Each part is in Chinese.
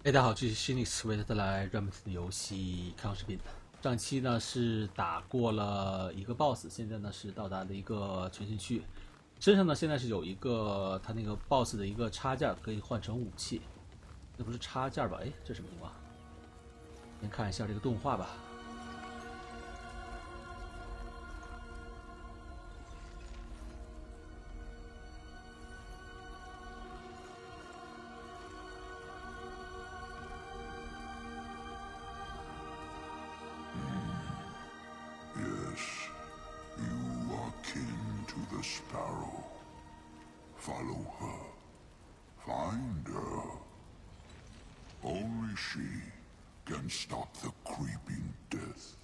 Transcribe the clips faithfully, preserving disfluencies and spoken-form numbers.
哎，大家好，这是 Shinix 为大家带来 Remnant 的游戏开放视频。上期呢是打过了一个 BOSS， 现在呢是到达了一个全新区域，身上呢现在是有一个它那个 BOSS 的一个插件，可以换成武器。那不是插件吧？哎，这什么情况？先看一下这个动画吧。 Yes, you are kin to the Sparrow. Follow her. Find her. Only she can stop the creeping death.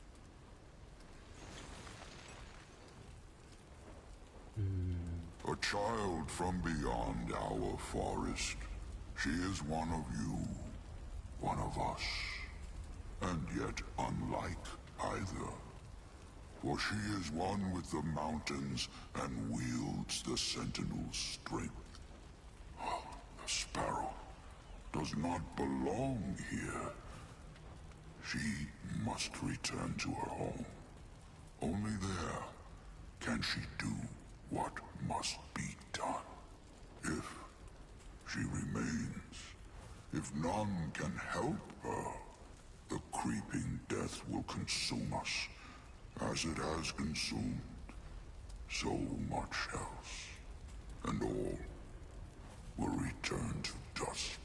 A child from beyond our forest. She is one of you, one of us, and yet unlike either. For she is one with the mountains and wields the Sentinel's strength. The Sparrow does not belong here. She must return to her home. Only there can she do what must be done. If she remains, if none can help her, the creeping death will consume us, as it has consumed so much else, and all will return to dust.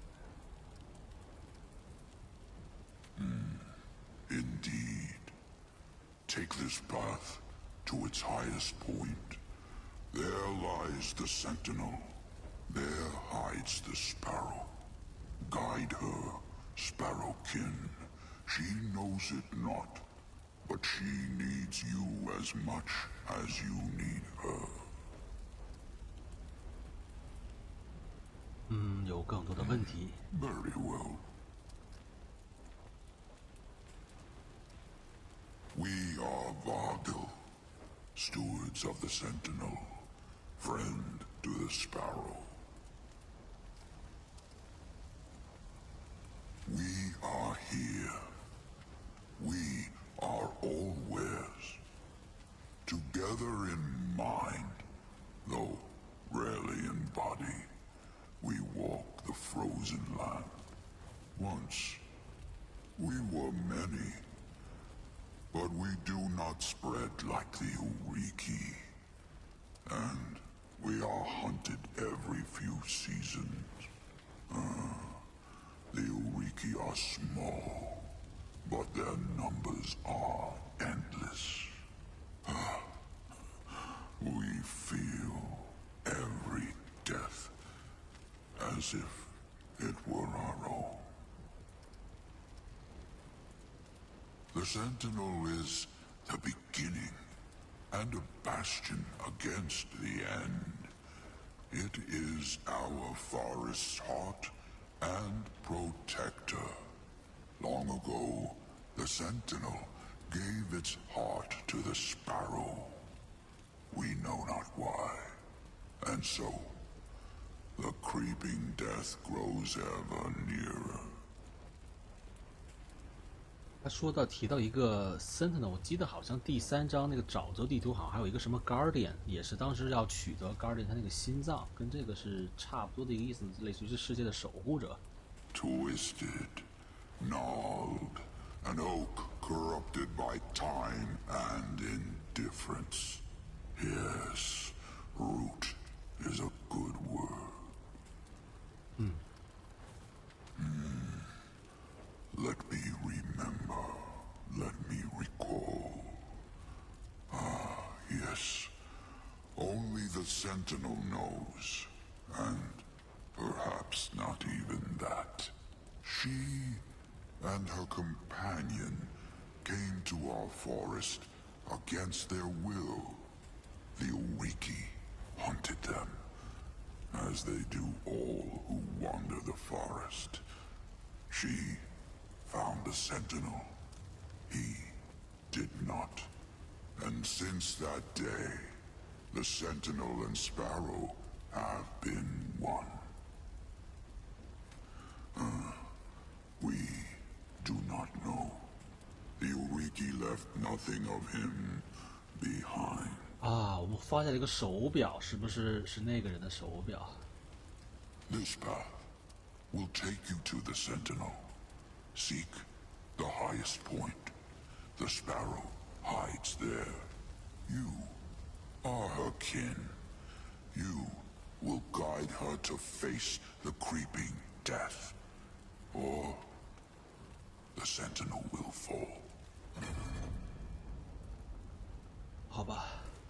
Mm, indeed. Take this path to its highest point. There lies the Sentinel. There hides the Sparrow. Guide her, Sparrowkin. She knows it not, but she needs you as much as you need her. 嗯，有更多的问题。 Very well. We are Vargil, stewards of the Sentinel, friend to the Sparrow. We are here. We are always together in mind, though rarely in body. We walk the frozen land. Once, we were many, but we do not spread like the Uriki. And we are hunted every few seasons. Uh, the Uriki are small, but their numbers are endless. Uh, we feel every death as if it were our own. The Sentinel is the beginning and a bastion against the end. It is our forest's heart and protector. Long ago, the Sentinel gave its heart to the Sparrow. We know not why. And so, the creeping death grows ever nearer. 他说到提到一个 Sentinel， 我记得好像第三章那个沼泽地图好像还有一个什么 Guardian， 也是当时要取得 Guardian 他那个心脏，跟这个是差不多的一个意思，类似于是世界的守护者。 Twisted, gnarled, an oak corrupted by time and indifference. Yes, root is a good word. Hmm. Mm. Let me remember. Let me recall. Ah, yes. Only the Sentinel knows. And perhaps not even that. She and her companion came to our forest against their will. The Uriki hunted them, as they do all who wander the forest. She found the Sentinel. He did not. And since that day, the Sentinel and Sparrow have been one. Uh, left nothing of him behind. 啊，我们发现了一个手表，是不是是那个人的手表 This path will take you to the Sentinel. Seek the highest point. The Sparrow hides there. You are her kin. You will guide her to face the creeping death. Or the Sentinel will fall. 好吧。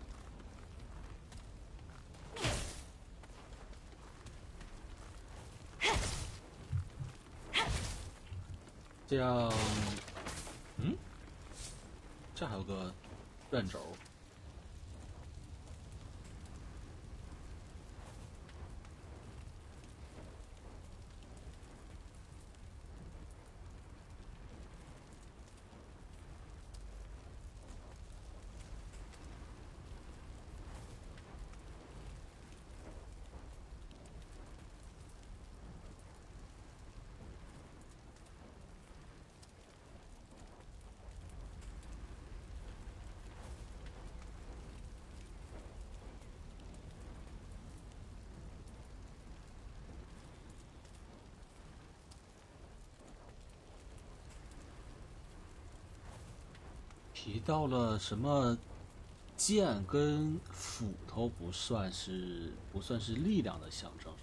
这样，嗯，这还有个转轴。提到了什么剑跟斧头不算是不算是力量的象征。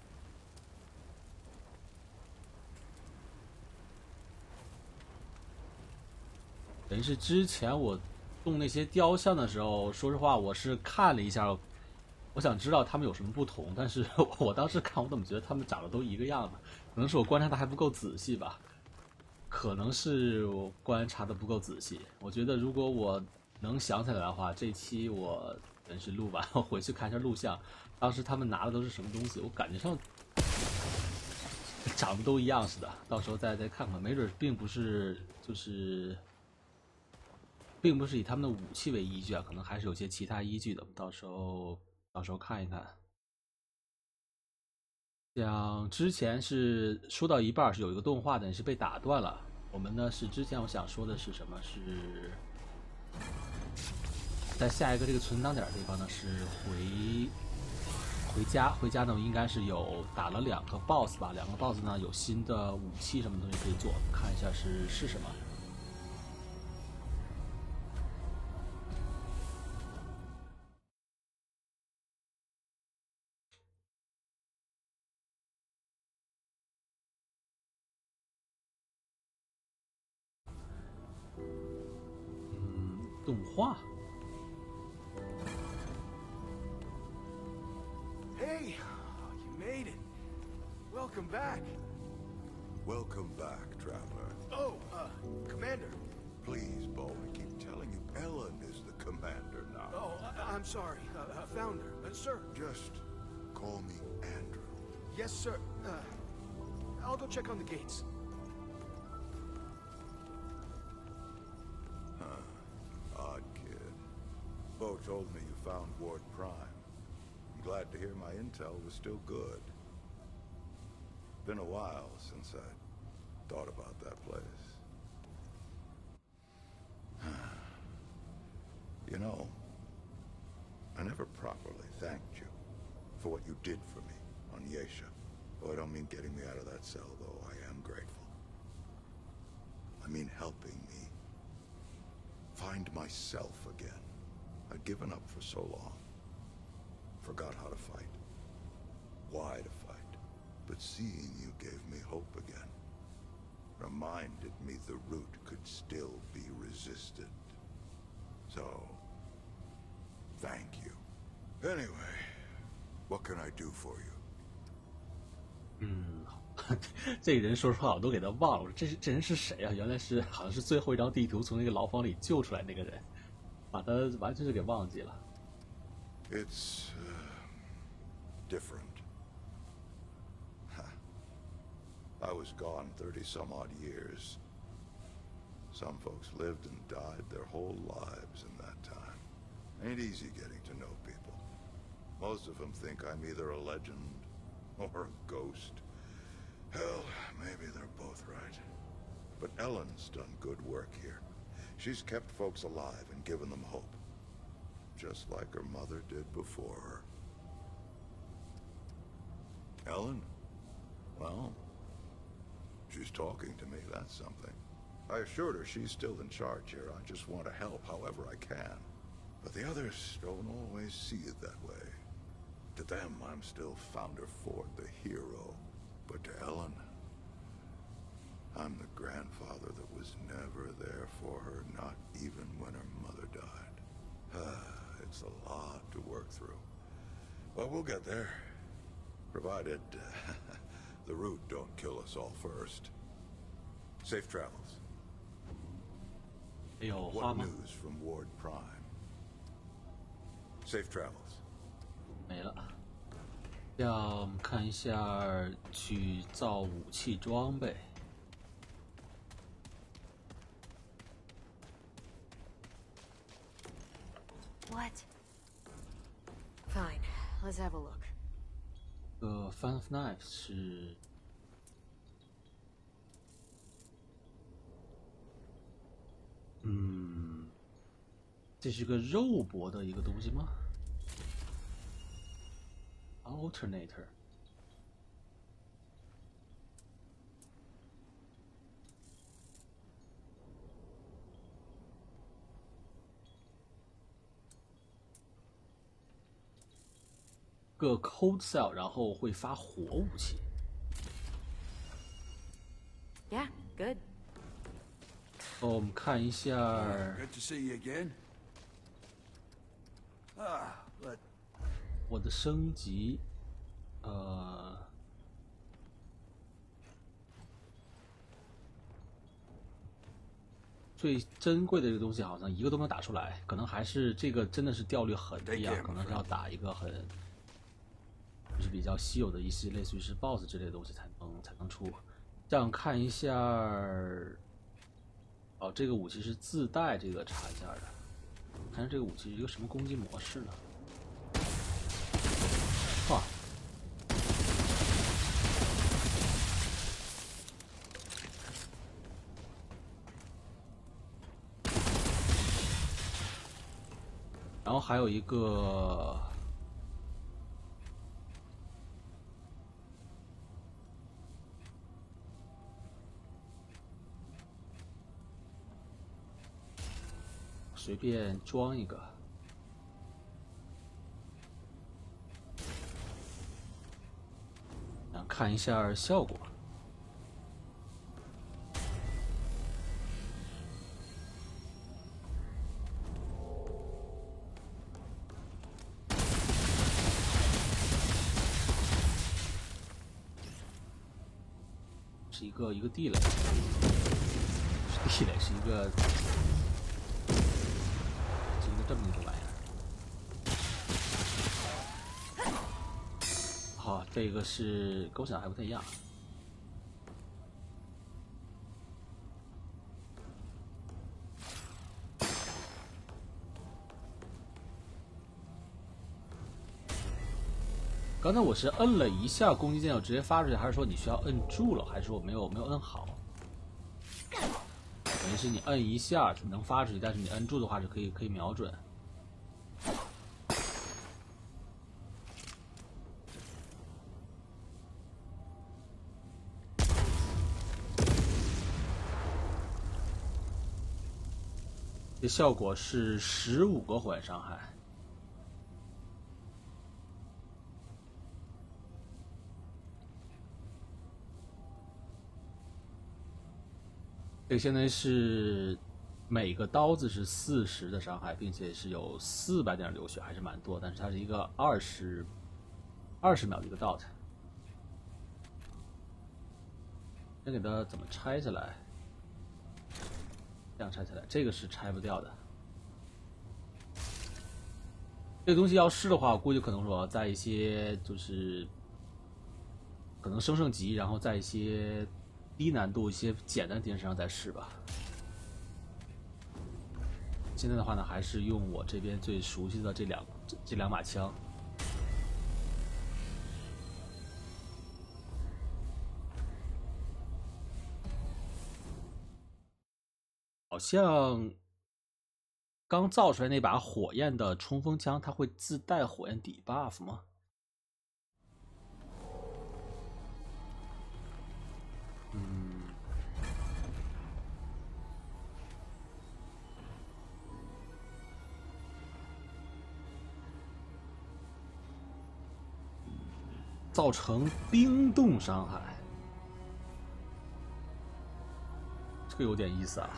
等于是之前我动那些雕像的时候，说实话我是看了一下，我想知道他们有什么不同，但是我当时看我怎么觉得他们长得都一个样子，可能是我观察的还不够仔细吧。可能是我观察的不够仔细，我觉得如果我能想起来的话，这期我等是录完，我回去看一下录像，当时他们拿的都是什么东西，我感觉上长得都一样似的，到时候再再看看，没准并不是就是并不是以他们的武器为依据啊，可能还是有些其他依据的，到时候到时候看一看。像之前是说到一半是有一个动画的是被打断了，我们呢是之前我想说的是什么？是在下一个这个存档点的地方呢是回回家，回家呢应该是有打了两个 boss 吧，两个 boss 呢有新的武器什么东西可以做，看一下是是什么。动画。 Hey, you made it. Welcome back. Welcome back, traveler. Oh, uh, Commander. Please, Bo, I keep telling you, Ellen is the commander now. Oh, I I'm sorry, uh, uh, Founder. Uh, sir. Just call me Andrew. Yes, sir. Uh, I'll go check on the gates. Odd kid. Bo told me you found Ward Prime. I'm glad to hear my intel was still good. Been a while since I thought about that place. You know, I never properly thanked you for what you did for me on Yesha. Oh, I don't mean getting me out of that cell, though I am grateful. I mean helping me find myself again. I'd given up for so long. Forgot how to fight. Why to fight. But seeing you gave me hope again. Reminded me the root could still be resisted. So, thank you. Anyway, what can I do for you? 嗯，这个人说实话我都给他忘了，这这人是谁啊？原来是好像是最后一张地图从那个牢房里救出来那个人，把他完全是给忘记了。 It's uh, different. I was gone thirty some odd years. Some folks lived and died their whole lives in that time. Ain't easy getting to know people. Most of them think I'm either a legend or a ghost. Hell, maybe they're both right. But Ellen's done good work here. She's kept folks alive and given them hope. Just like her mother did before her. Ellen? Well, she's talking to me, that's something. I assured her she's still in charge here. I just want to help however I can. But the others don't always see it that way. To them, I'm still Founder Ford, the hero. But to Ellen, I'm the grandfather that was never there for her, not even when her mother died. It's a lot to work through. But we'll get there. Provided uh, the root don't kill us all first. Safe travels. 有花 What 吗？ news from Ward Prime? Safe travels. 没了。要我们看一下去造武器装备。 What? Fine, let's have a look. 呃 ，Fan of Knife 是，嗯，这是个肉搏的一个东西吗 ？Alternator。 个 cold cell， 然后会发火武器。 Yeah, good. 哦，我们看一下， Good to see you again. Ah, but 我的升级，呃，最珍贵的这个东西好像一个都没有打出来，可能还是这个真的是掉率很低啊，可能是要打一个很。 就是比较稀有的一些，类似于是 B O S S 之类的东西才能才能出。这样看一下，哦，这个武器是自带这个插件的。看看这个武器是一个什么攻击模式呢？哇！然后还有一个。 随便装一个，想看一下效果。是一个一个地雷，是地雷，是一个。 这么一个玩意儿，好，这个是跟我想的还不太一样。刚才我是摁了一下攻击键就直接发出去，还是说你需要摁住了，还是说我没有没有摁好？等于是你摁一下能发出去，但是你摁住的话是可以可以瞄准。 这效果是十五个火焰伤害。这个现在是每个刀子是四十的伤害，并且是有四百点流血，还是蛮多。但是它是一个二十二十秒的一个 dot。先给它怎么拆下来？ 这样拆起来，这个是拆不掉的。这个东西要试的话，我估计可能说在一些就是可能升升级，然后在一些低难度、一些简单敌人身上再试吧。现在的话呢，还是用我这边最熟悉的这两这这两把枪。好像刚造出来那把火焰的冲锋枪，它会自带火焰底 buff 吗？嗯，造成冰冻伤害，这个有点意思啊。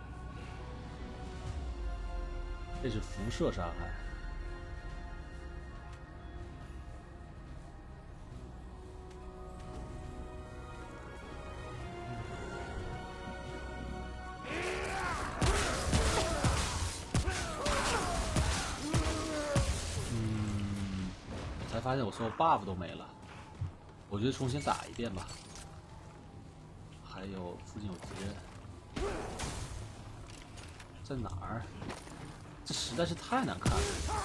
这是辐射伤害。嗯，才发现我所有 buff 都没了，我觉得重新打一遍吧。还有附近有敌人，在哪儿？这实在是太难看了。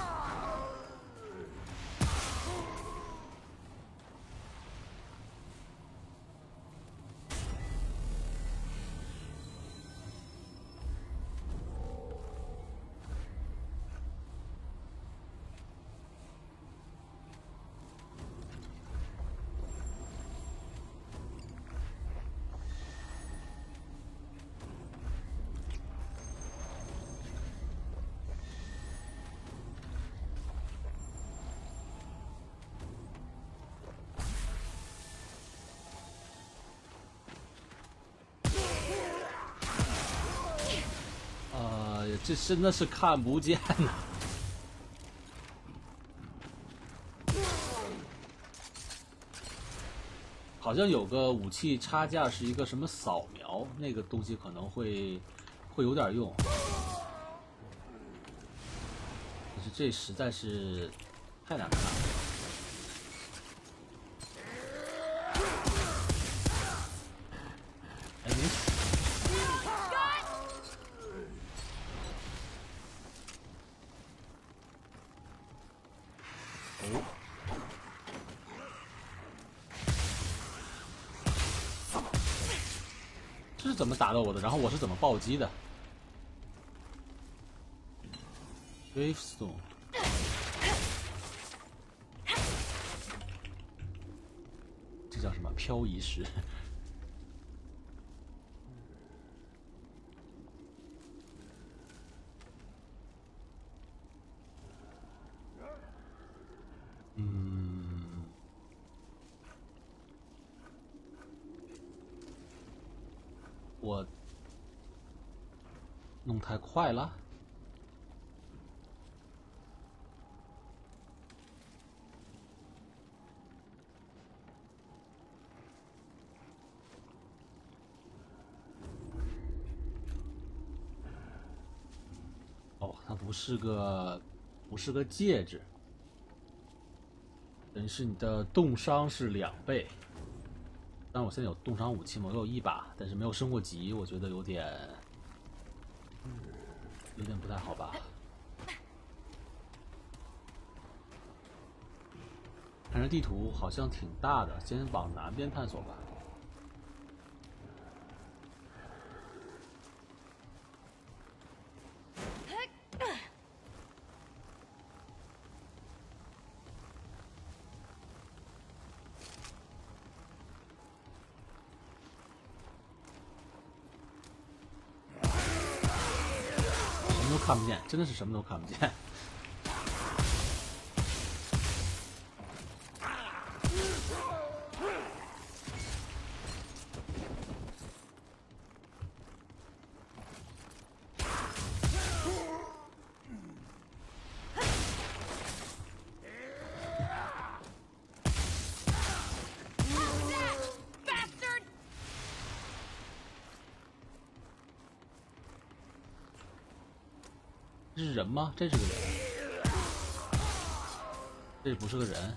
这真的是看不见呐！好像有个武器插件是一个什么扫描，那个东西可能会会有点用。可是这实在是太难看了。哎，没死。哦。这是怎么打到我的？然后我是怎么暴击的 ？Gravestone。这叫什么？漂移石。嗯。我弄太快了。哦，它不是个，不是个戒指，等于是你的冻伤是两倍。但我现在有冻伤武器嘛，我有一把，但是没有升过级，我觉得有点，有点不太好吧。看着地图好像挺大的，先往南边探索吧。什么都看不见，真的是什么都看不见。这是人吗？这是个人，这不是个人。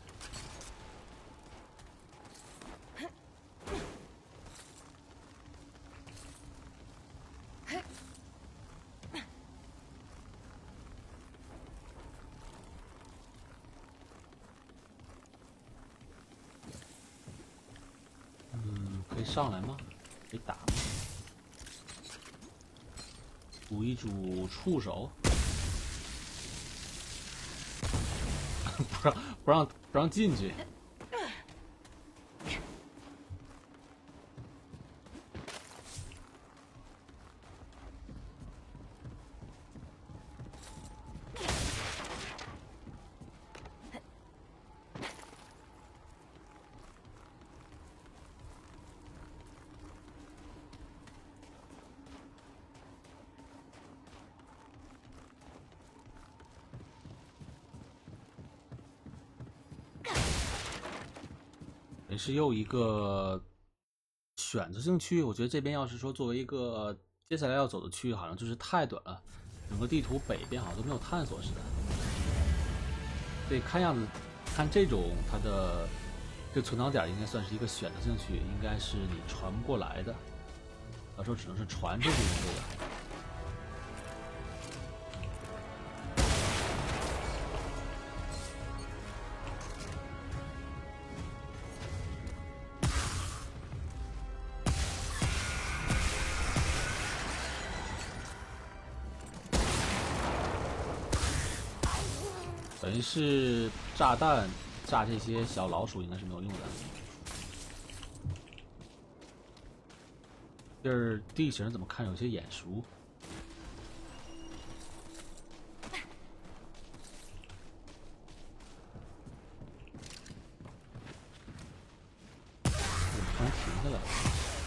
嗯，可以上来吗？可以打吗？补一组触手。 不让不让不让进去。也是又一个选择性区域，我觉得这边要是说作为一个接下来要走的区域，好像就是太短了，整个地图北边好像都没有探索似的。对，看样子，看这种它的这个存档点应该算是一个选择性区域，应该是你传不过来的，到时候只能是传出去这个。等于是炸弹炸这些小老鼠应该是没有用的。这儿地形怎么看有些眼熟？怎么突然停下来了？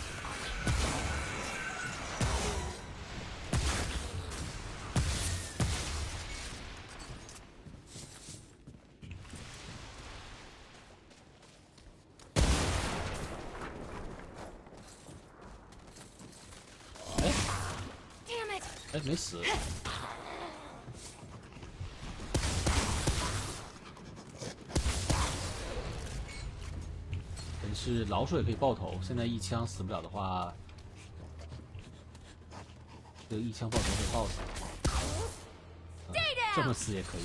哎，没死。但是老鼠也可以爆头，现在一枪死不了的话，这个一枪爆头被爆死。嗯，这么死也可以。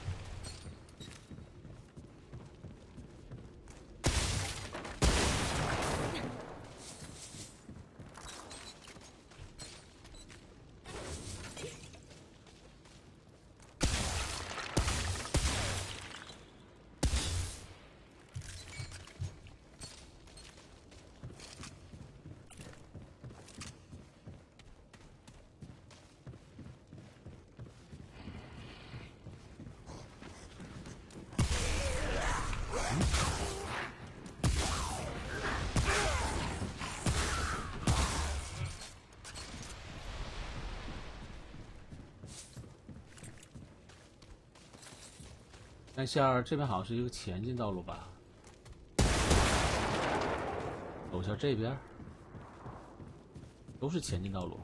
看一下这边好像是一个前进道路吧，走一下这边，都是前进道路。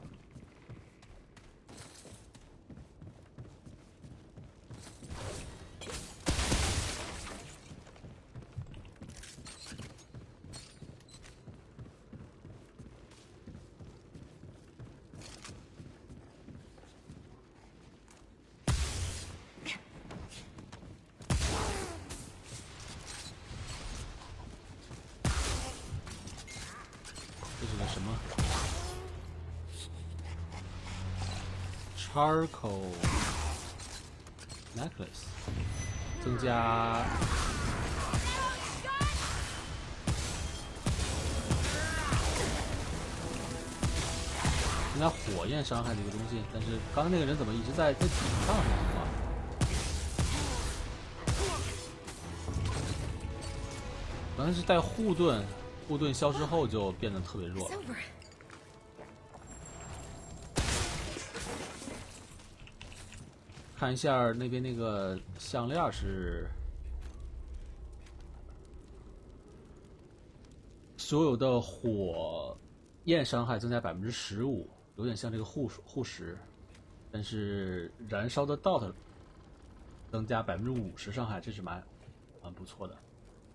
这是个什么 ？Charcoal necklace， 增加增加火焰伤害的一个东西。但是刚刚那个人怎么一直在在顶上？什么情况？可能是带护盾。护盾消失后就变得特别弱了。看一下那边那个项链是所有的火焰伤害增加百分之十五，有点像这个护护石，但是燃烧的 dot 增加百分之五十伤害，这是蛮蛮不错的。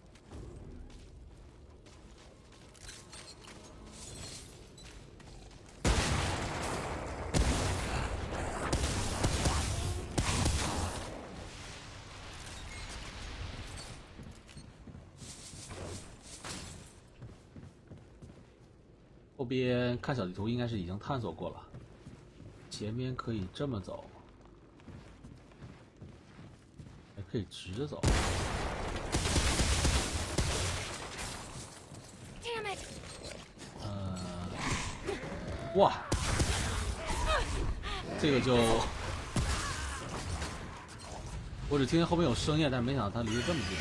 后边看小地图应该是已经探索过了，前面可以这么走，还可以直着走。 哇，这个就我只听见后面有声音，但没想到他离得这么近。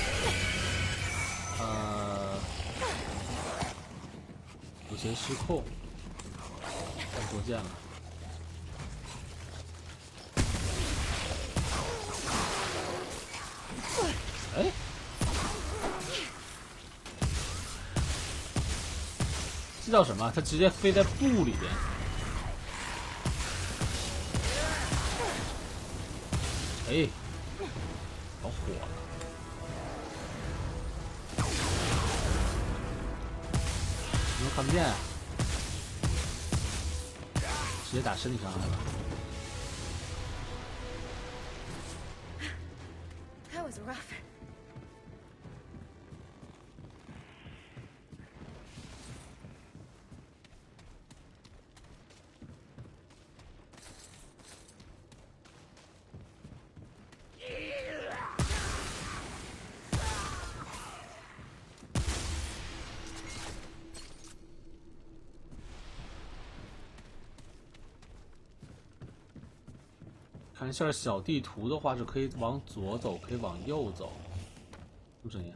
呃，有些失控，看多见了。哎，这叫什么？他直接飞在布里边。哎，着火了！怎么看不见啊？直接打身体伤害了。 That was rough. 看一下小地图的话，是可以往左走，可以往右走。什么声音？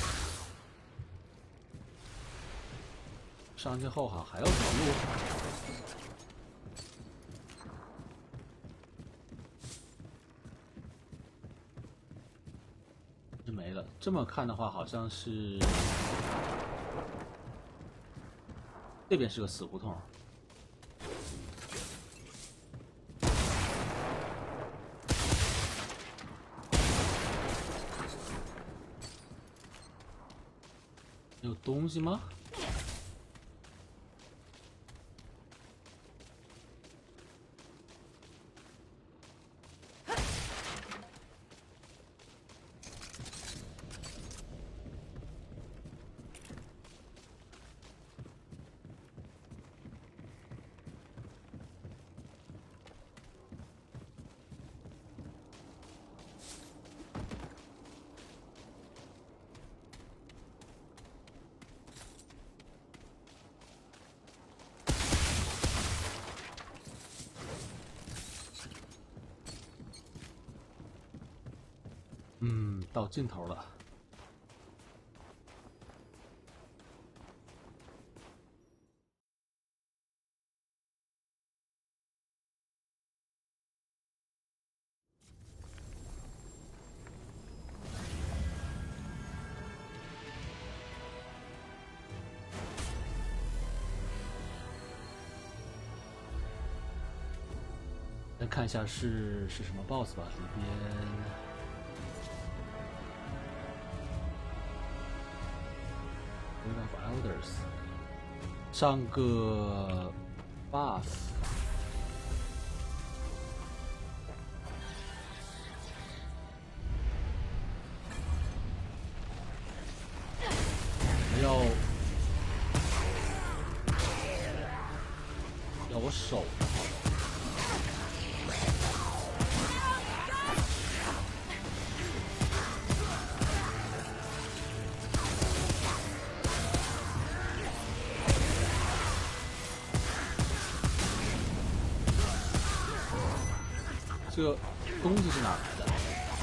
上去后好像还有条路。这没了。这么看的话，好像是这边是个死胡同。 有东西吗？嗯，到尽头了。来看一下是是什么 boss 吧，里边。 of Elders 上个 buff， 要要我手的好。 这个东西是哪来的？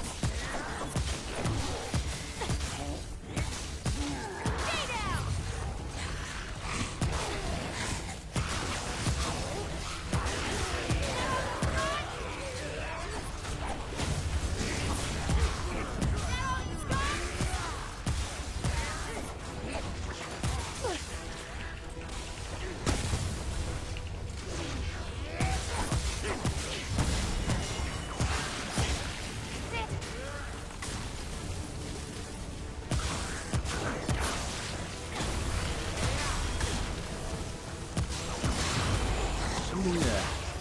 东西。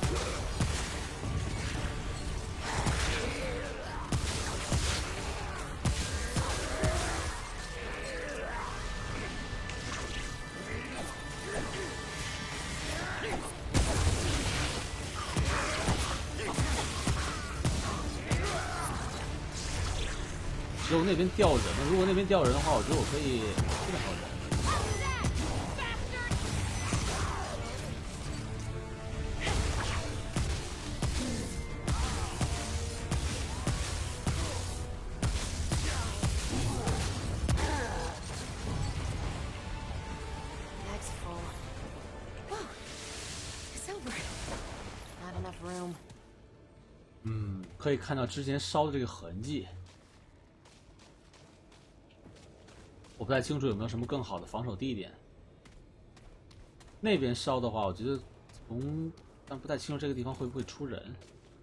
只有那边掉人了，如果那边掉人的话，我觉得我可以这边还有人。 room. 嗯，可以看到之前烧的这个痕迹。我不太清楚有没有什么更好的防守地点。那边烧的话，我觉得从，但不太清楚这个地方会不会出人。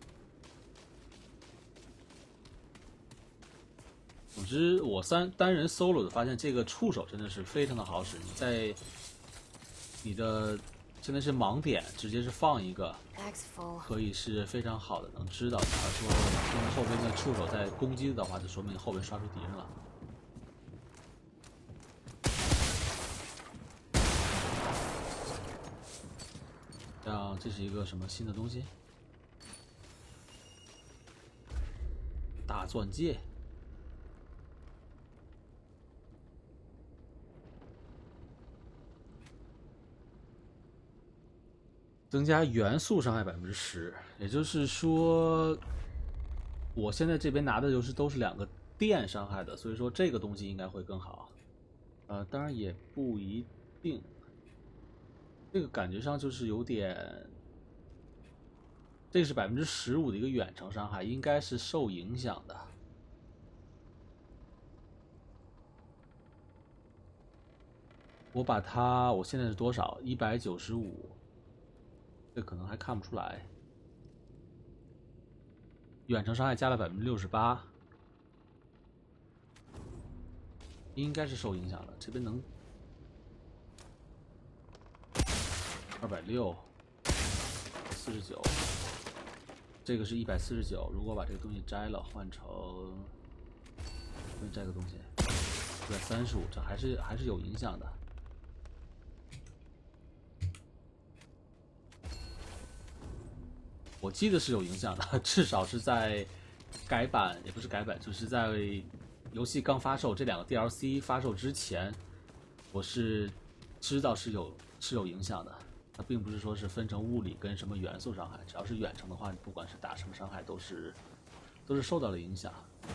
总之，我三单人 solo 的发现这个触手真的是非常的好使。你在你的现在是盲点，直接是放一个， Bag's full. 可以是非常好的能知道。假如说用后边的触手在攻击的话，就说明后边刷出敌人了。像这是一个什么新的东西？大钻戒。增加元素伤害百分之十，也就是说，我现在这边拿的就是都是两个电伤害的，所以说这个东西应该会更好。呃，当然也不一定，这个感觉上就是有点，这个是百分之十五的一个远程伤害，应该是受影响的。我把它，我现在是多少？一百九十五。这可能还看不出来，远程伤害加了百分之六十八，应该是受影响的。这边能二百六，四十九，这个是一百四十九。如果把这个东西摘了，换成摘个东西，一百三十五，这还是还是有影响的。我记得是有影响的，至少是在改版，也不是改版，就是在游戏刚发售这两个 D L C 发售之前，我是知道是有是有影响的。它并不是说是分成物理跟什么元素伤害，只要是远程的话，不管是打什么伤害都是都是受到了影响。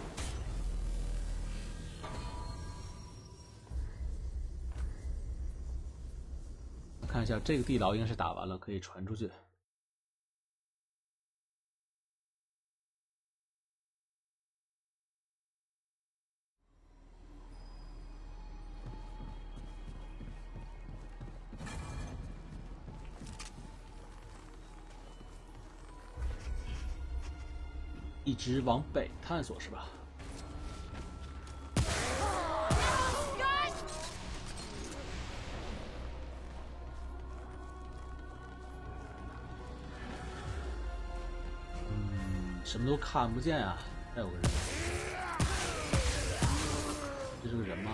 看一下这个地牢应该是打完了，可以传出去。一直往北探索是吧？嗯，什么都看不见啊！还有个人，这是个人吗？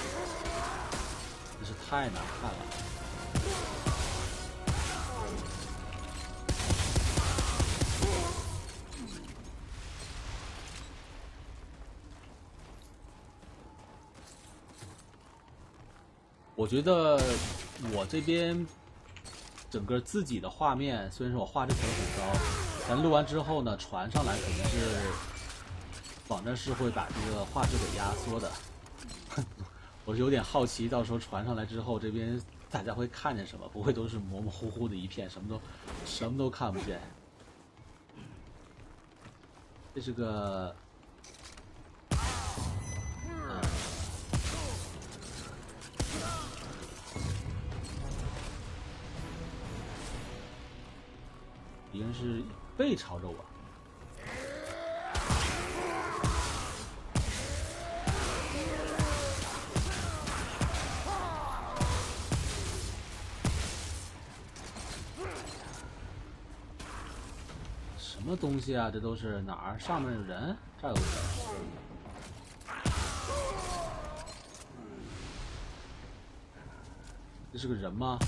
真是太难看了。我觉得我这边整个自己的画面，虽然说我画质调得很高，但录完之后呢，传上来肯定是网站是会把这个画质给压缩的。我是有点好奇，到时候传上来之后，这边大家会看见什么？不会都是模模糊糊的一片，什么都什么都看不见。这是个。敌人是背朝着我，什么东西啊？这都是哪儿？上面有人？这儿有人。这是个人吗？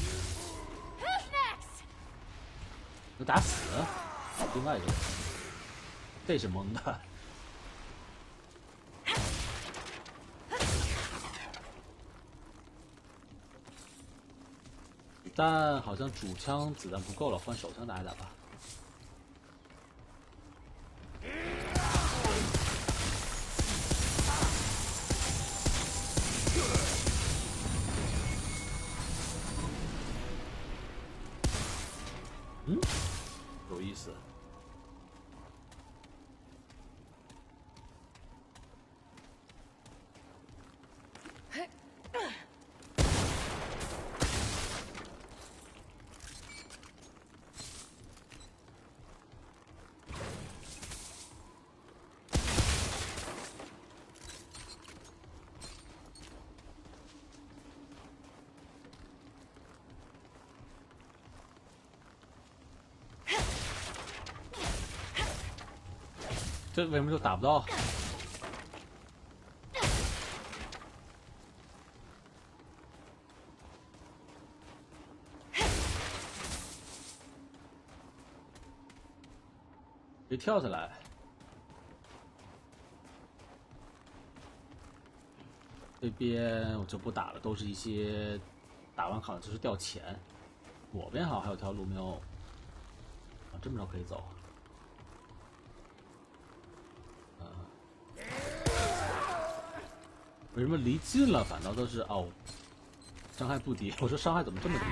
能打死？另外一个人，这是蒙的。但好像主枪子弹不够了，换手枪打一打吧。嗯，有意思。 这为什么就打不到？别跳下来！这边我就不打了，都是一些打完卡就是掉钱。左边好像还有条路没有，啊，这么着可以走。啊，为什么离近了反倒都是哦，伤害不低？我说伤害怎么这么低？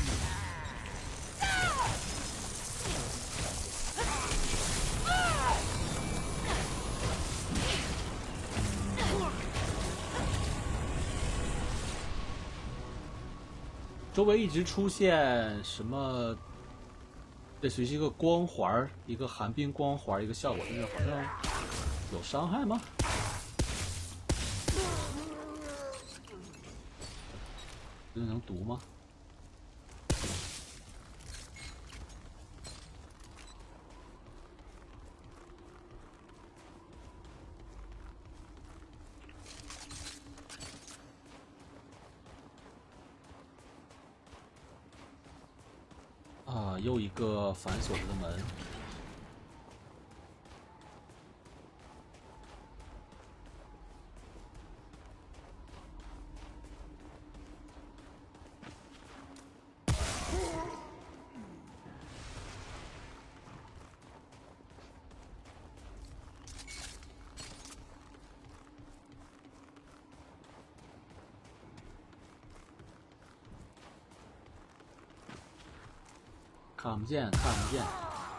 周围一直出现什么？这属于一个光环，一个寒冰光环，一个效果，但是好像有伤害吗？这能读吗？啊，又一个反锁着的门。看不见，看不见，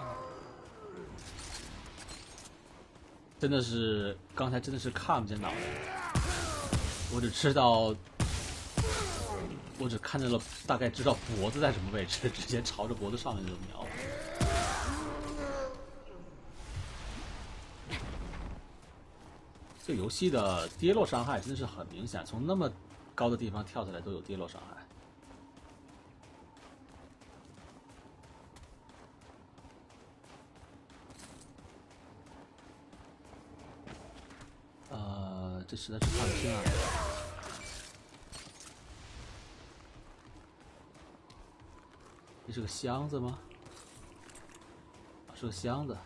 真的是刚才真的是看不见脑袋，我只知道，我只看见了，大概知道脖子在什么位置，直接朝着脖子上面就瞄。这个游戏的跌落伤害真的是很明显，从那么高的地方跳下来都有跌落伤害。呃，这实在是看不清啊。这是个箱子吗？啊，是个箱子。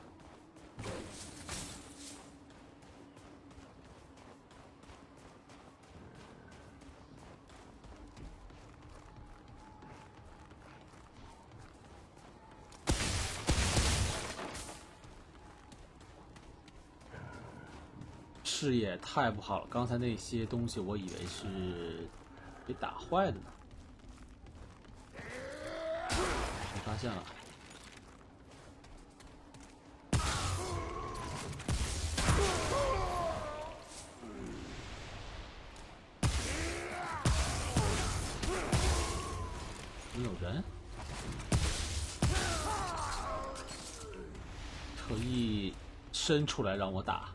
视野太不好了，刚才那些东西我以为是被打坏的呢。被发现了。没有人？特意伸出来让我打。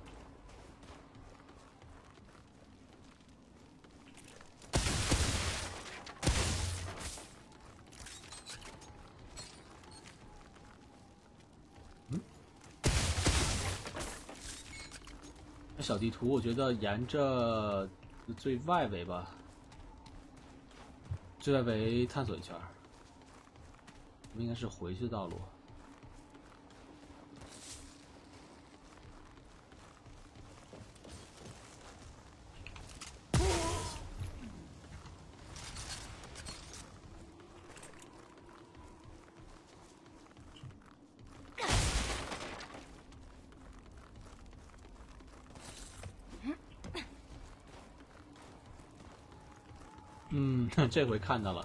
小地图，我觉得沿着最外围吧，最外围探索一圈，应该是回去的道路。嗯，这回看到了。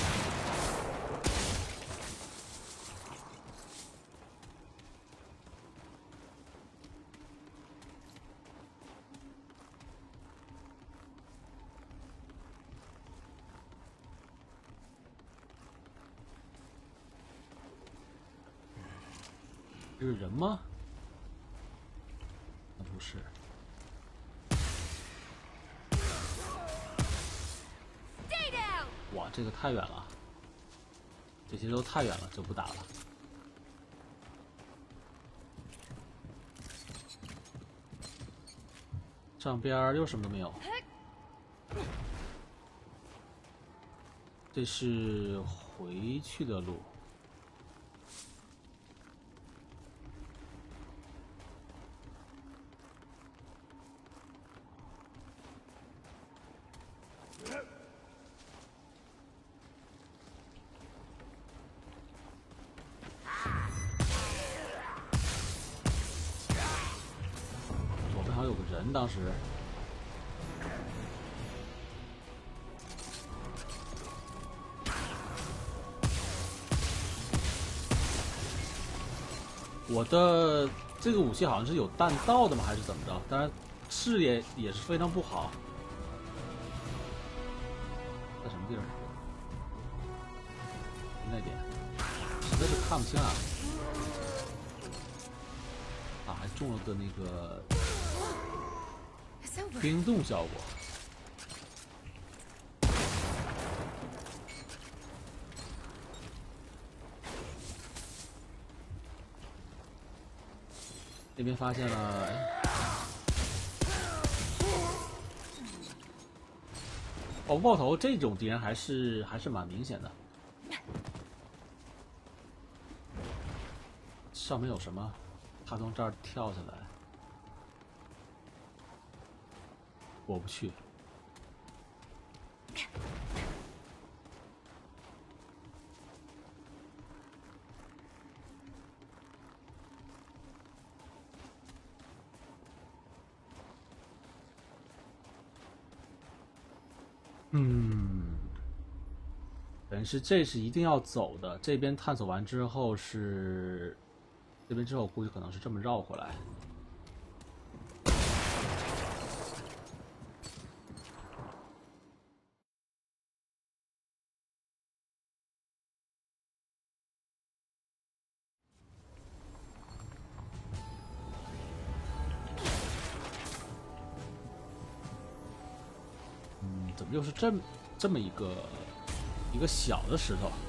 这是人吗？那不是。哇，这个太远了，这些都太远了，就不打了。 上边又什么都没有。这是回去的路。左边好像有个人，当时。我的这个武器好像是有弹道的吗？还是怎么着？当然，视野也是非常不好。在什么地儿？那点实在是看不清啊！啊，还中了个那个冰冻效果。那边发现了，哎，哦，爆头这种敌人还是还是蛮明显的。上面有什么？他从这儿跳下来，过不去。嗯，等于是这是一定要走的。这边探索完之后是，这边之后估计可能是这么绕回来。嗯，怎么又是这么这么一个一个小的石头？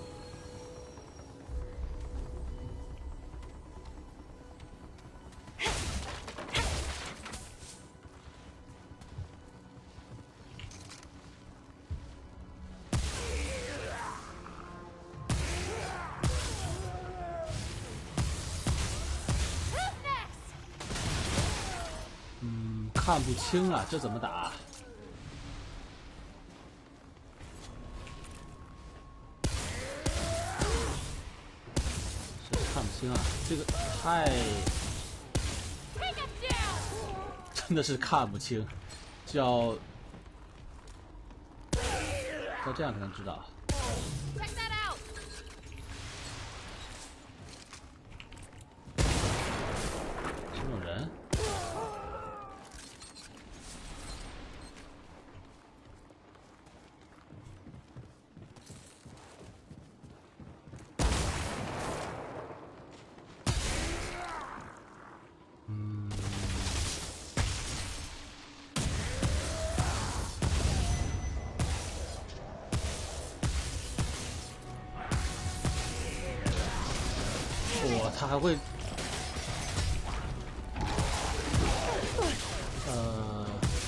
嗯，看不清啊，这怎么打？看不清啊，这个太真的是看不清，就要要这样才能知道。是有人？嗯。哇，他还会，呃，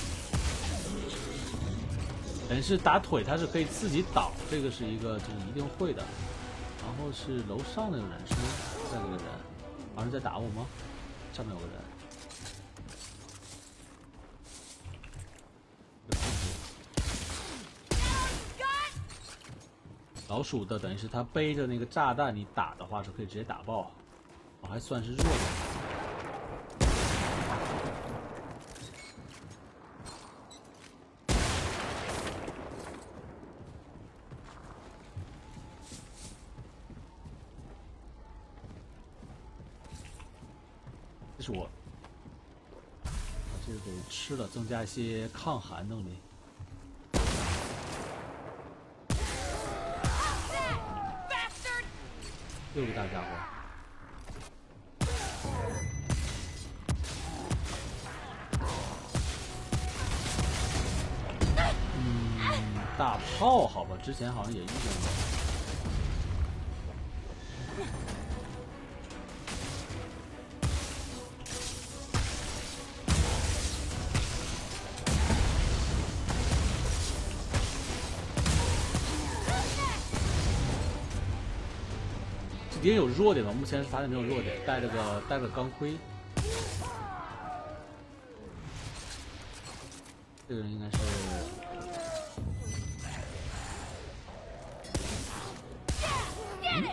等于是打腿，他是可以自己倒，这个是一个就是一定会的。然后是楼上那个人是吗？再这个人，好像在打我吗？上面有个人。老鼠的等于是他背着那个炸弹，你打的话是可以直接打爆，我还算是弱的。这是我，把这个给吃了，增加一些抗寒能力。六个大家伙，嗯，大炮好吧，之前好像也遇见过。 敌人有弱点吗？目前是发现没有弱点，带着个带个钢盔。这个人应该是。嗯，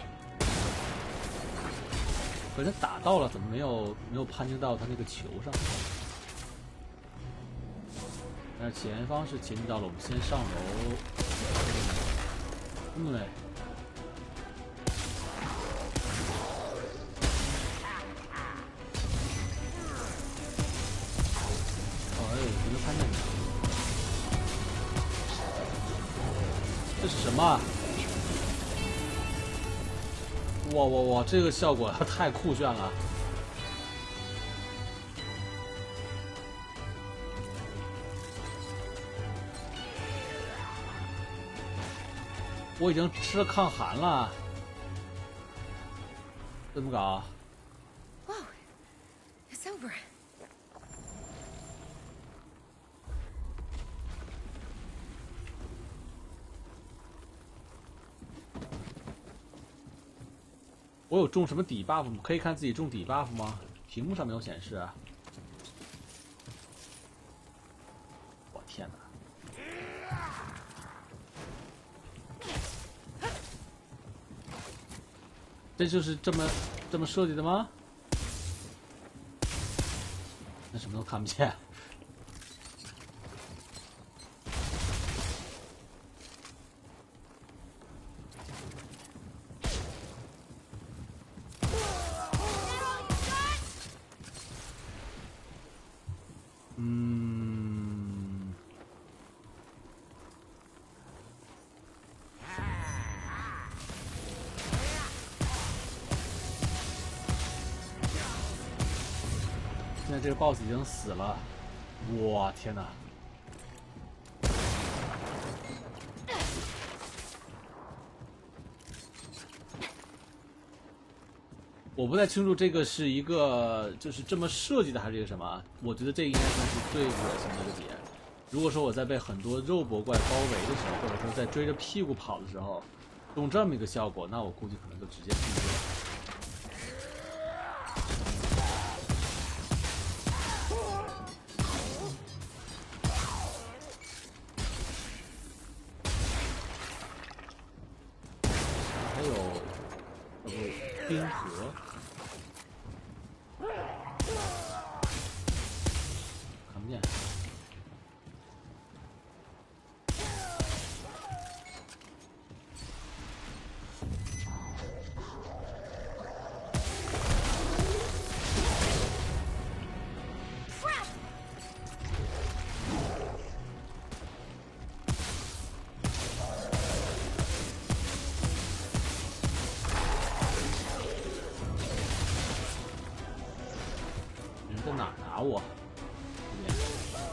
可是打到了，怎么没有没有攀进到他那个球上？但是前方是前进到了，我们先上楼。对。哦，哎，没有看见你。这是什么？哇哇哇！这个效果太酷炫了。我已经吃了抗寒了，怎么搞 Whoa, it's over. 我有中什么底 buff 吗？可以看自己中底 buff 吗？屏幕上没有显示啊。我天哪！这就是这么这么设计的吗？那什么都看不见。嗯。现在这个 boss 已经死了，哇天哪！我不太清楚这个是一个就是这么设计的还是一个什么？我觉得这应该算是最恶心的一个点。如果说我在被很多肉搏怪包围的时候，或者说在追着屁股跑的时候，用这么一个效果，那我估计可能就直接毙了。还有，呃不，冰河。看不见。人在哪儿打我？这边。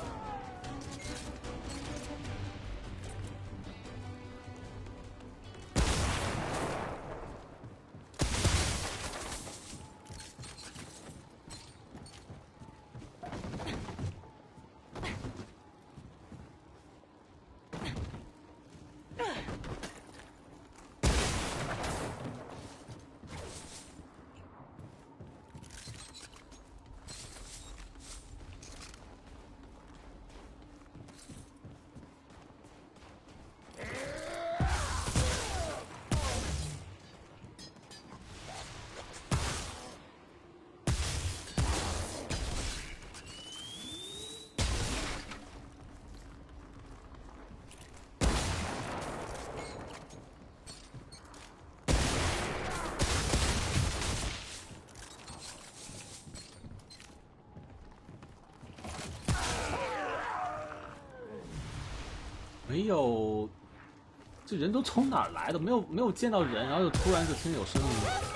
没有，这人都从哪儿来的？没有没有见到人，然后就突然就听有声音。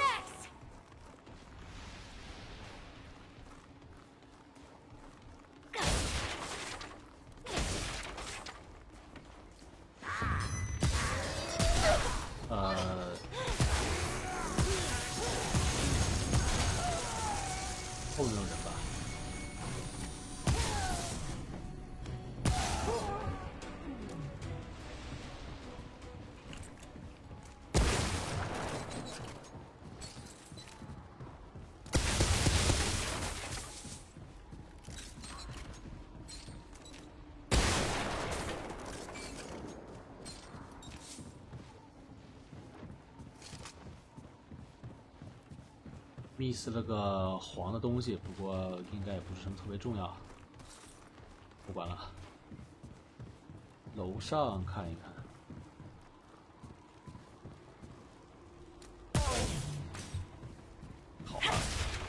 呃，后面有人吧？ miss 了个黄的东西，不过应该也不是什么特别重要，不管了。楼上看一看。好吧。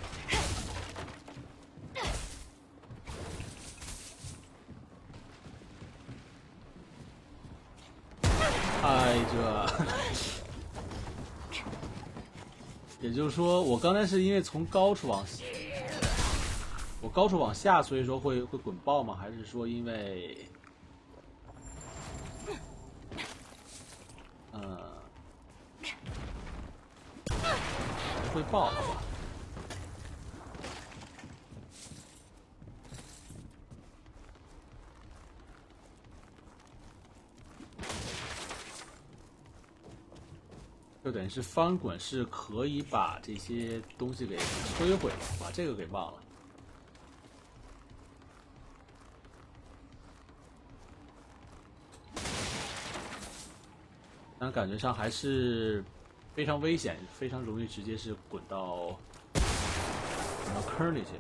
哎，这。也就是说，我刚才是因为从高处往下，我高处往下，所以说会会滚爆吗？还是说因为，呃，会爆？好吧。就等于是翻滚是可以把这些东西给摧毁的，把这个给忘了。但感觉上还是非常危险，非常容易直接是滚到滚到坑里去，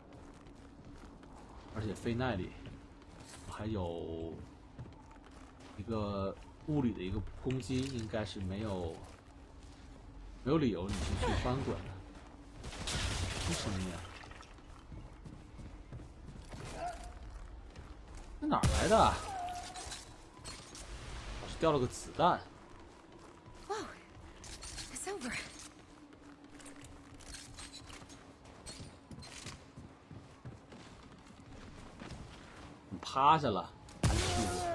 而且费耐力，还有一个物理的一个攻击，应该是没有。没有理由你是去翻滚的，什么声音啊？那哪儿来的？我是掉了个子弹。 Whoa, it's over. 你趴下了，还是屁股？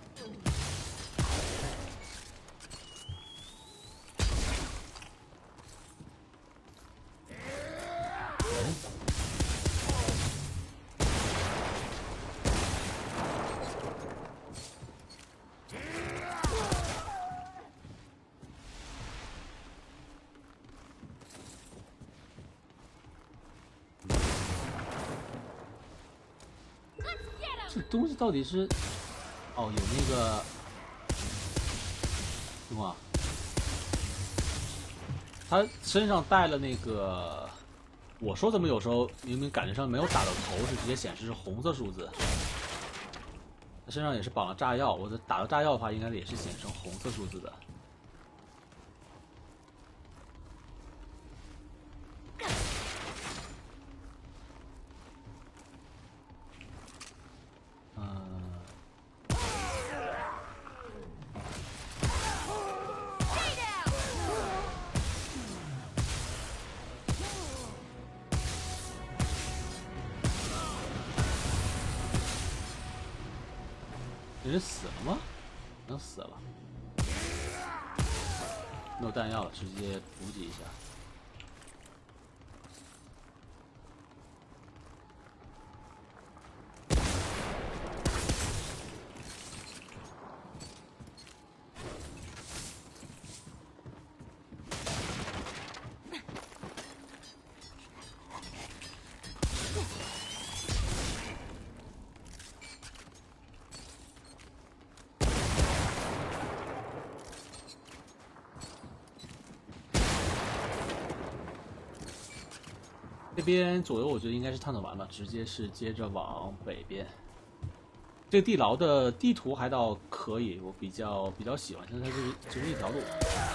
这东西到底是？哦，有那个，什么？他身上带了那个，我说怎么有时候明明感觉上没有打到头，是直接显示是红色数字。他身上也是绑了炸药，我的打到炸药的话，应该也是显示成红色数字的。这人死了吗？能死了，没有弹药了，直接补给一下。这边左右我觉得应该是探索完了，直接是接着往北边。这个地牢的地图还倒可以，我比较比较喜欢，现在它是就是一条路。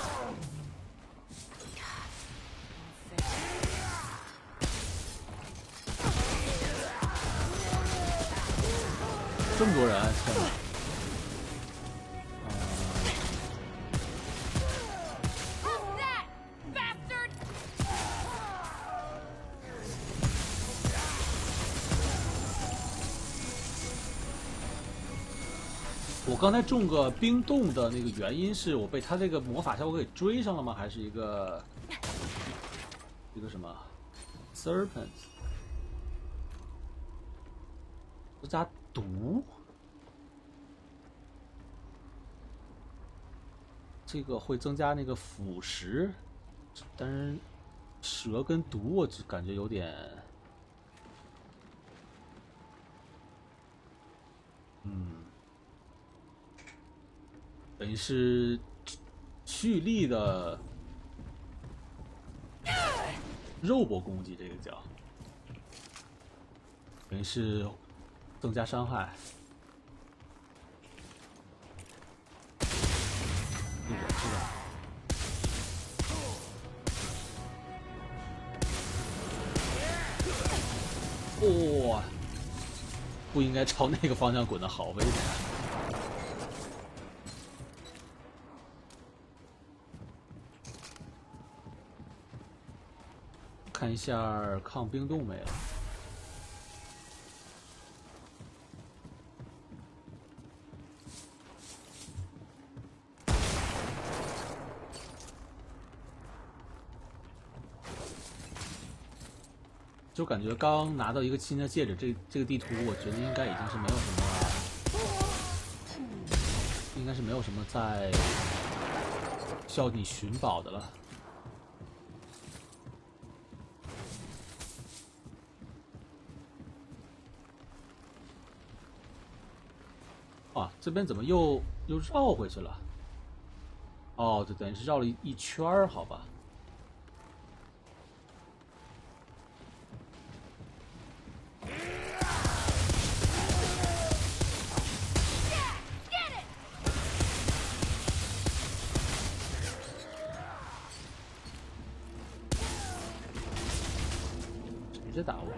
这么多人，天哪！我刚才中个冰冻的那个原因是我被他这个魔法效果给追上了吗？还是一个一个什么 serpent 加毒？这个会增加那个腐蚀，但是蛇跟毒我就感觉有点，嗯。等于是蓄力的， 肉搏攻击，这个叫，等于是增加伤害。这个是吧？哇、哦，不应该朝那个方向滚的，好危险！看一下抗冰冻没了。就感觉刚拿到一个新的戒指，这这个地图我觉得应该已经是没有什么，应该是没有什么在需要你寻宝的了。啊，这边怎么又又绕回去了？哦，就等于是绕了一一圈儿，好吧。谁在打我？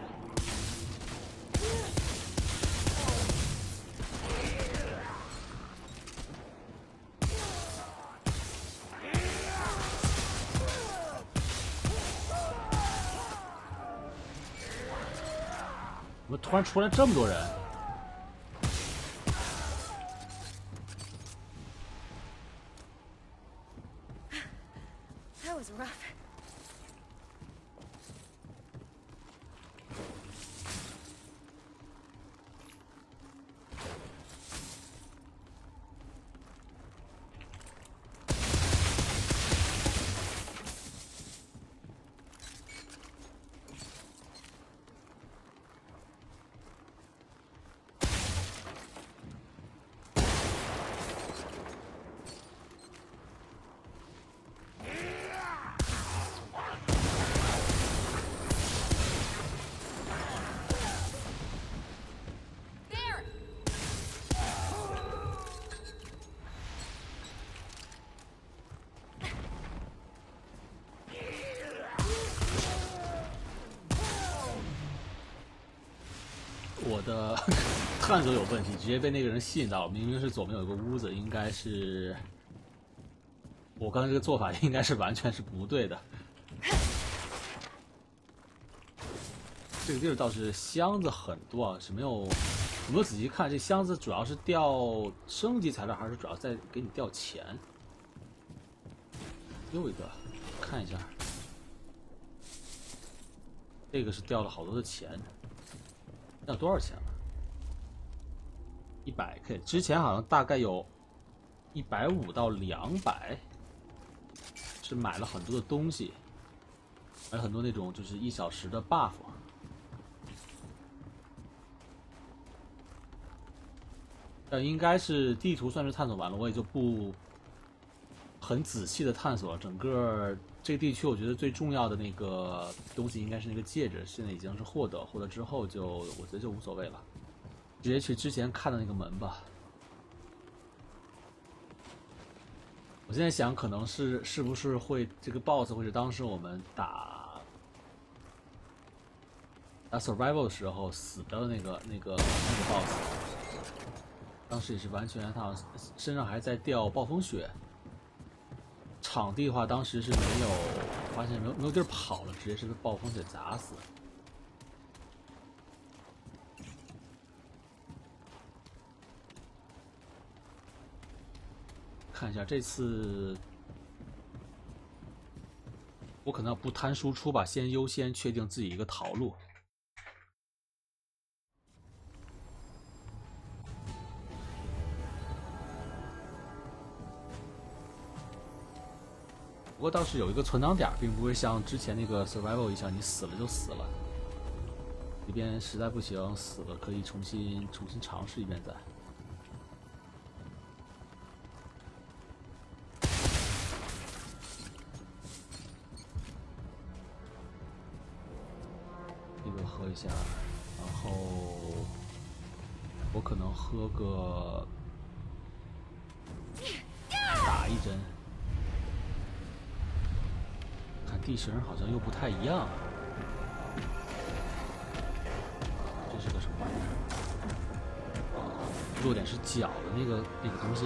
怎么突然出来这么多人？ That was rough. 我的探索有问题，直接被那个人吸引到。明明是左边有个屋子，应该是我刚才这个做法应该是完全是不对的。这个地儿倒是箱子很多啊，是没有我没有仔细看。这箱子主要是掉升级材料，还是主要在给你掉钱？又一个，看一下，这个是掉了好多的钱。 要多少钱了？一百 K， 之前好像大概有一百五到两百，是买了很多的东西，买了很多那种就是一小时的 buff。但应该是地图算是探索完了，我也就不很仔细的探索了。整个这个地区，我觉得最重要的那个东西应该是那个戒指，现在已经是获得，获得之后就我觉得就无所谓了，直接去之前看的那个门吧。我现在想，可能是是不是会这个 boss 会是当时我们打打 survival 的时候死的那个那个那个 boss， 当时也是完全他好像身上还在掉暴风雪。 场地的话，当时是没有发现没有没有地儿跑了，直接是被暴风雪砸死。看一下这次，我可能要不贪输出吧，先优先确定自己一个逃路。 不过倒是有一个存档点，并不会像之前那个 survival 一样，你死了就死了。这边实在不行，死了可以重新重新尝试一遍再。 一下，然后我可能喝个打一针。看地形好像又不太一样，这是个什么玩意儿？弱点是脚的那个那个东西。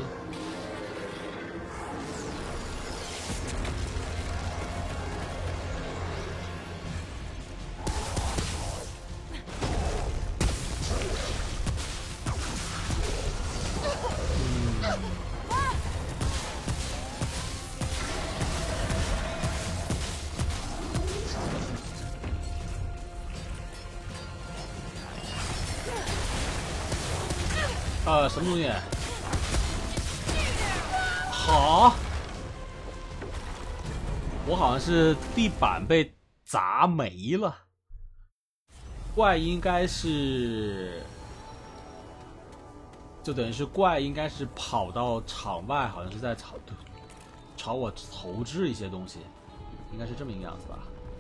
呃，什么东西？好，我好像是地板被砸没了。怪应该是，就等于是怪应该是跑到场外，好像是在朝朝我投掷一些东西，应该是这么一个样子吧。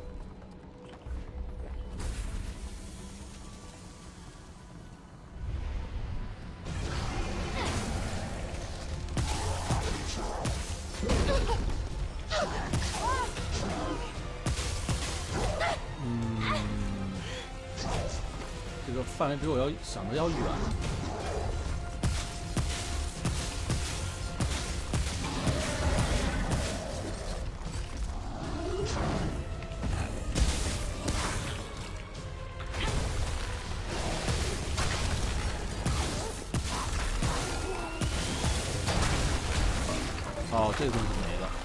这个范围比我要想的要远。哦，这个东西没了。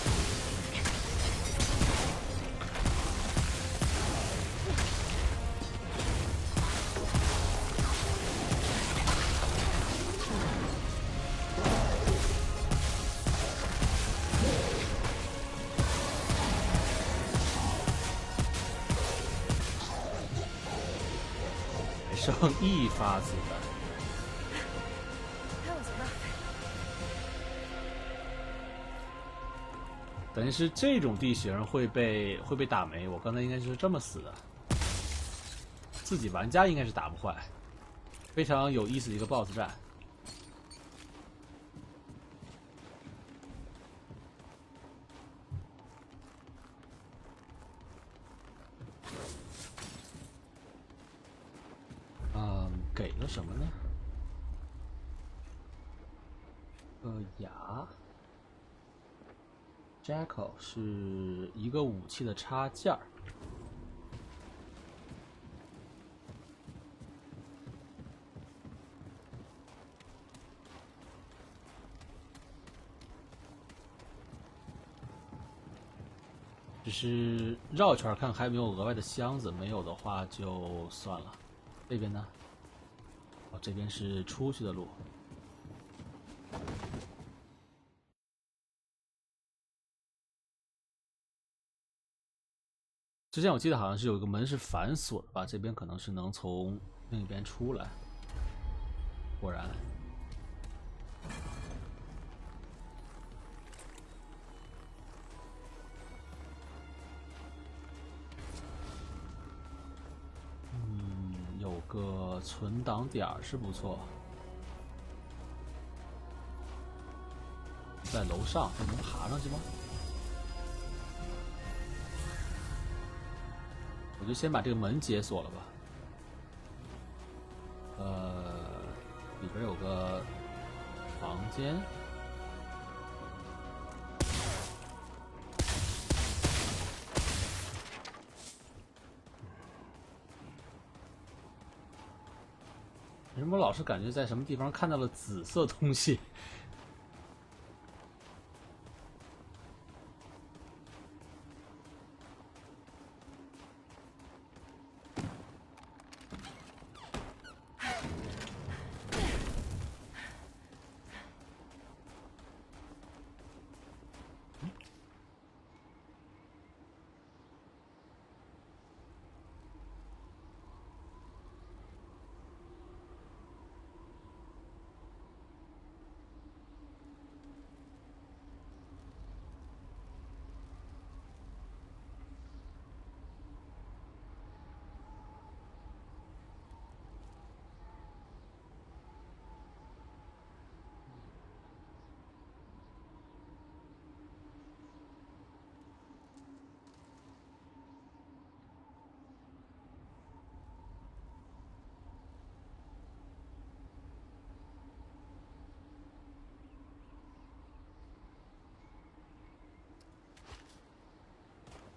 剩一发子弹。等于是这种地形会被会被打没，我刚才应该就是这么死的。自己玩家应该是打不坏，非常有意思的一个 B O S S 战。嗯，给了什么呢？呃，牙。Jackal 是一个武器的插件儿。只是绕一圈看还有没有额外的箱子，没有的话就算了。这边呢？哦，这边是出去的路。之前我记得好像是有一个门是反锁的吧，这边可能是能从另一边出来。果然。嗯，有个存档点是不错。在楼上，这能爬上去吗？我就先把这个门解锁了吧。呃，里边有个房间。为什么老是感觉在什么地方看到了紫色东西？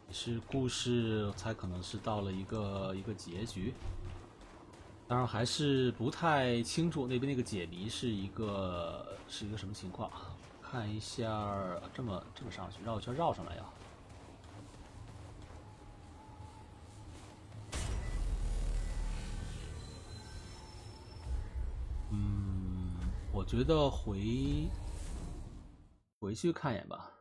是故事才可能是到了一个一个结局。当然还是不太清楚那边那个解谜是一个是一个什么情况。看一下，这么这么上去，绕一圈绕上来呀。嗯，我觉得回回去看一眼吧。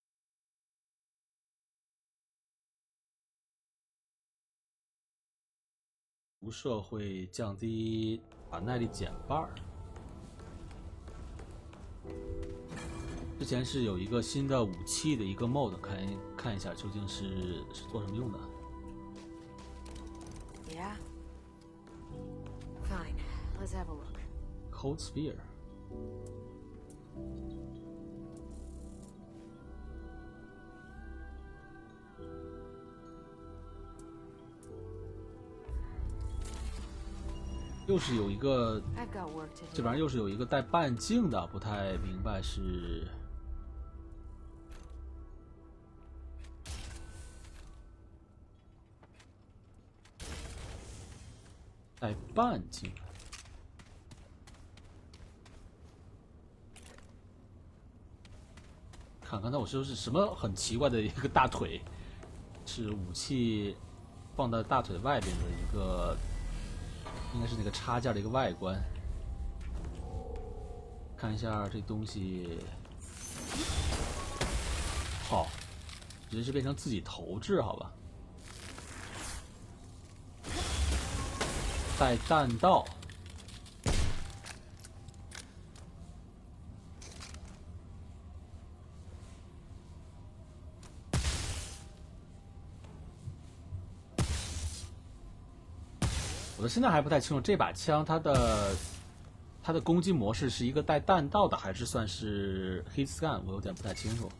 辐射会降低，把耐力减半儿。之前是有一个新的武器的一个 mod， 看看一下究竟是是做什么用的。 Yeah. Fine. Let's have a look. Cold Spear。又是有一个， I've got work to do. 这玩意儿又是有一个带半径的，不太明白是。带半径，看刚才我说是什么很奇怪的一个大腿，是武器放在大腿外边的一个，应该是那个插件的一个外观。看一下这东西，好，直接是变成自己投掷，好吧？带弹道，我到现在还不太清楚这把枪它的它的攻击模式是一个带弹道的，还是算是 hit scan， 我有点不太清楚。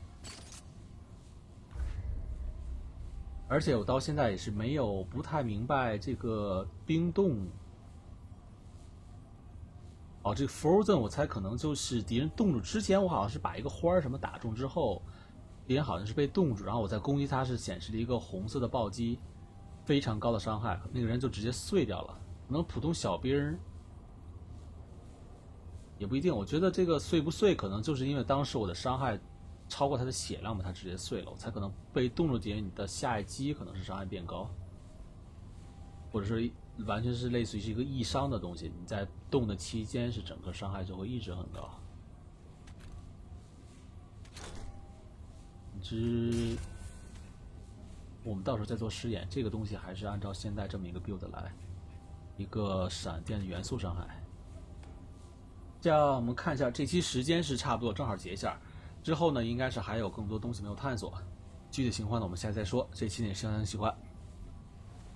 而且我到现在也是没有不太明白这个冰冻。哦，这个 Frozen 我猜可能就是敌人冻住之前，我好像是把一个花什么打中之后，敌人好像是被冻住，然后我再攻击他是显示了一个红色的暴击，非常高的伤害，那个人就直接碎掉了。可能普通小兵也不一定，我觉得这个碎不碎，可能就是因为当时我的伤害超过他的血量嘛，他直接碎了，我才可能被冻住敌人，你的下一击可能是伤害变高，或者是完全是类似于是一个易伤的东西，你在冻的期间是整个伤害就会一直很高。之，我们到时候再做试验，这个东西还是按照现在这么一个 build 来，一个闪电元素伤害。这样我们看一下，这期时间是差不多，正好结一下。之后呢，应该是还有更多东西没有探索，具体情况呢我们下次再说。这期呢也希望大家喜欢。